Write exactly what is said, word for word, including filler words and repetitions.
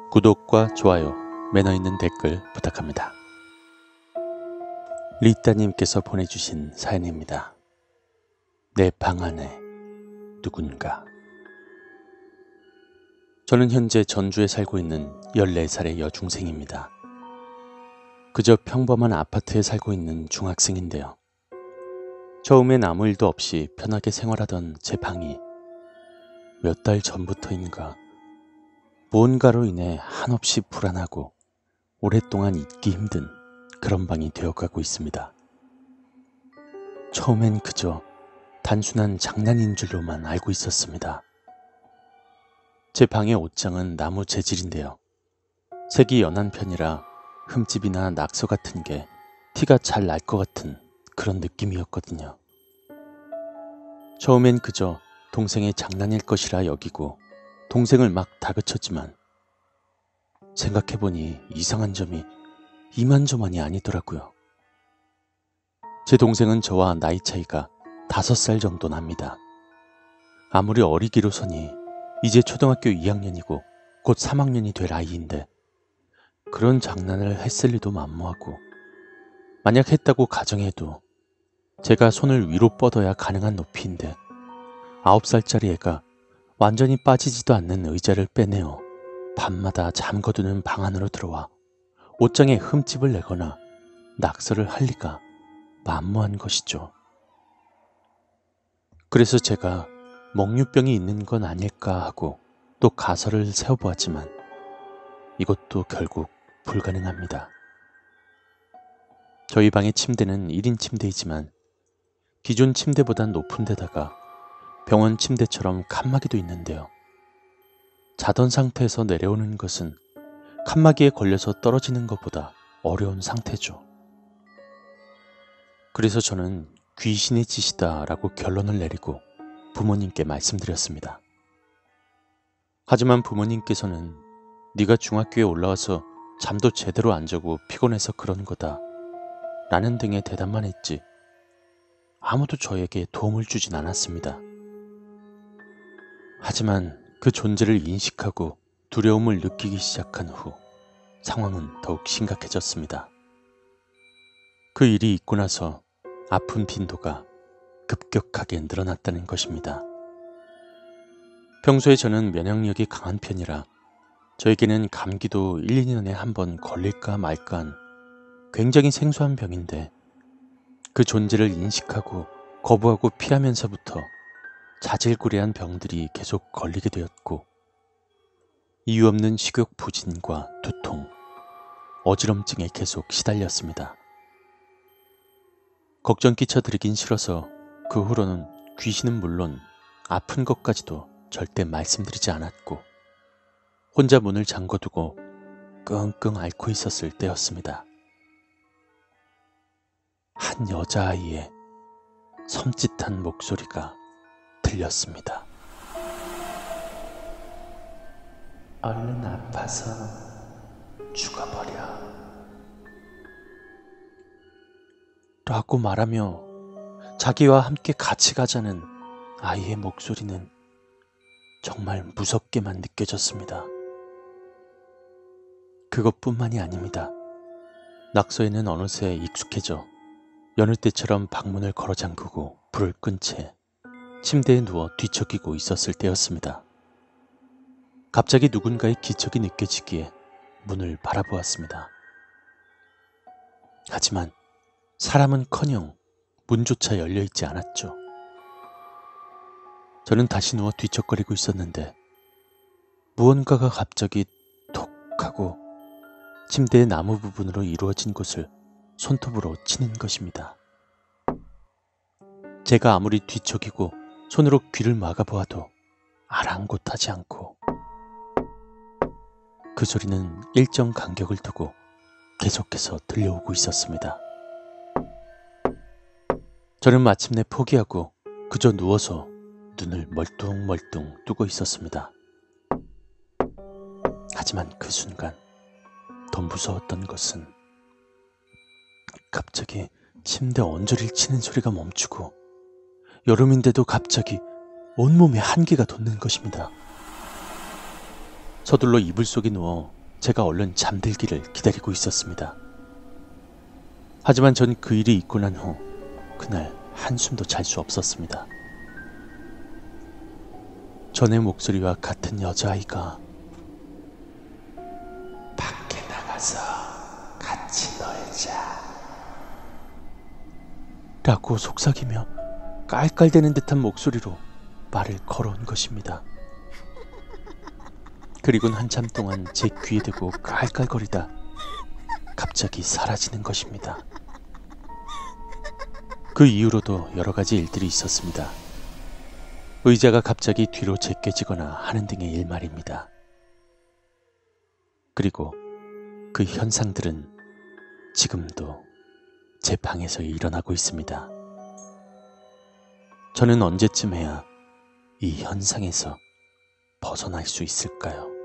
구독과 좋아요, 매너 있는 댓글 부탁합니다. 리따님께서 보내주신 사연입니다. 내 방 안에 누군가. 저는 현재 전주에 살고 있는 열네 살의 여중생입니다. 그저 평범한 아파트에 살고 있는 중학생인데요. 처음엔 아무 일도 없이 편하게 생활하던 제 방이 몇 달 전부터인가 무언가로 인해 한없이 불안하고 오랫동안 잊기 힘든 그런 방이 되어가고 있습니다. 처음엔 그저 단순한 장난인 줄로만 알고 있었습니다. 제 방의 옷장은 나무 재질인데요. 색이 연한 편이라 흠집이나 낙서 같은 게 티가 잘 날 것 같은 그런 느낌이었거든요. 처음엔 그저 동생의 장난일 것이라 여기고 동생을 막 다그쳤지만 생각해보니 이상한 점이 이만저만이 아니더라고요. 제 동생은 저와 나이 차이가 다섯 살 정도 납니다. 아무리 어리기로서니 이제 초등학교 이 학년이고 곧 삼 학년이 될 아이인데 그런 장난을 했을 리도 만무하고, 만약 했다고 가정해도 제가 손을 위로 뻗어야 가능한 높이인데 아홉 살짜리 애가 완전히 빠지지도 않는 의자를 빼내어 밤마다 잠거두는 방 안으로 들어와 옷장에 흠집을 내거나 낙서를 할 리가 만무한 것이죠. 그래서 제가 먹류병이 있는 건 아닐까 하고 또 가설을 세워보았지만 이것도 결국 불가능합니다. 저희 방의 침대는 일 인 침대이지만 기존 침대보단 높은 데다가 병원 침대처럼 칸막이도 있는데요. 자던 상태에서 내려오는 것은 칸막이에 걸려서 떨어지는 것보다 어려운 상태죠. 그래서 저는 귀신의 짓이다 라고 결론을 내리고 부모님께 말씀드렸습니다. 하지만 부모님께서는 네가 중학교에 올라와서 잠도 제대로 안 자고 피곤해서 그런 거다 라는 등의 대답만 했지 아무도 저에게 도움을 주진 않았습니다. 하지만 그 존재를 인식하고 두려움을 느끼기 시작한 후 상황은 더욱 심각해졌습니다. 그 일이 있고 나서 아픈 빈도가 급격하게 늘어났다는 것입니다. 평소에 저는 면역력이 강한 편이라 저에게는 감기도 일, 이 년에 한 번 걸릴까 말까한 굉장히 생소한 병인데 그 존재를 인식하고 거부하고 피하면서부터 자질구레한 병들이 계속 걸리게 되었고 이유 없는 식욕 부진과 두통, 어지럼증에 계속 시달렸습니다. 걱정 끼쳐드리긴 싫어서 그 후로는 귀신은 물론 아픈 것까지도 절대 말씀드리지 않았고 혼자 문을 잠궈두고 끙끙 앓고 있었을 때였습니다. 한 여자아이의 섬찟한 목소리가 들렸습니다. 얼른 아파서 죽어버려 라고 말하며 자기와 함께 같이 가자는 아이의 목소리는 정말 무섭게만 느껴졌습니다. 그것뿐만이 아닙니다. 낙서에는 어느새 익숙해져 여느 때처럼 방문을 걸어 잠그고 불을 끈 채 침대에 누워 뒤척이고 있었을 때였습니다. 갑자기 누군가의 기척이 느껴지기에 문을 바라보았습니다. 하지만 사람은커녕 문조차 열려있지 않았죠. 저는 다시 누워 뒤척거리고 있었는데 무언가가 갑자기 톡 하고 침대의 나무 부분으로 이루어진 곳을 손톱으로 치는 것입니다. 제가 아무리 뒤척이고 손으로 귀를 막아보아도 아랑곳하지 않고 그 소리는 일정 간격을 두고 계속해서 들려오고 있었습니다. 저는 마침내 포기하고 그저 누워서 눈을 멀뚱멀뚱 뜨고 있었습니다. 하지만 그 순간 더 무서웠던 것은 갑자기 침대 언저리를 치는 소리가 멈추고 여름인데도 갑자기 온몸에 한기가 돋는 것입니다. 서둘러 이불 속에 누워 제가 얼른 잠들기를 기다리고 있었습니다. 하지만 전 그 일이 있고 난 후 그날 한숨도 잘 수 없었습니다. 전의 목소리와 같은 여자아이가 밖에 나가서 같이 놀자 라고 속삭이며 깔깔대는 듯한 목소리로 말을 걸어온 것입니다. 그리곤 한참 동안 제 귀에 대고 깔깔거리다 갑자기 사라지는 것입니다. 그 이후로도 여러 가지 일들이 있었습니다. 의자가 갑자기 뒤로 제껴지거나 하는 등의 일 말입니다. 그리고 그 현상들은 지금도 제 방에서 일어나고 있습니다. 저는 언제쯤 해야 이 현상에서 벗어날 수 있을까요?